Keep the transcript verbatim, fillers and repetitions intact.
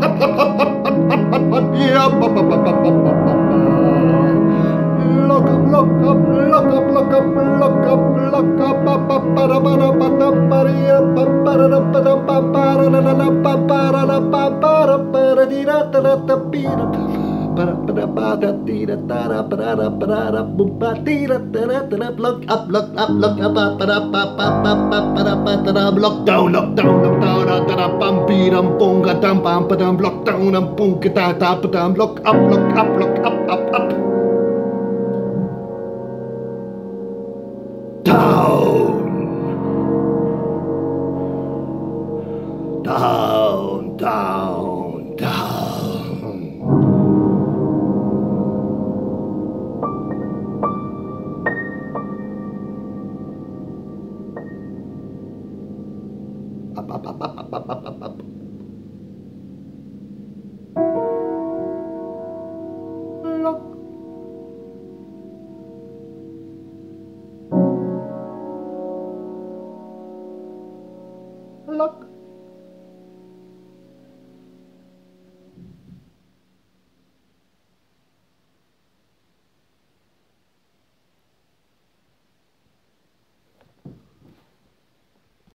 Look up, look up, look up, look up, look up, look up, ba ba ba da ba da ba da ba da ba ba da ba da ba ba da da da ba ba da da ba ba da ba da dee da da da da be da ba da ba da ba da dee da da da ba da da ba da da boom ba dee da da da da look up, look up, look up, ba ba da ba ba ba ba ba da ba da da look down, look down, look down, da da da bam be dum boom ga dum bam ba dum look down and boom ga da da ba dum look up, look up, look up, up, up.